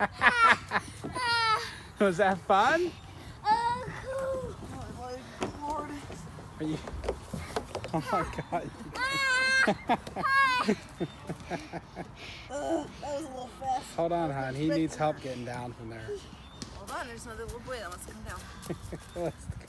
Was that fun? Oh, my Lord. Are you? Oh my God. That was a little fast. Hold on, hon. He needs help getting down from there. Hold on, there's another little boy that wants to come down. Let's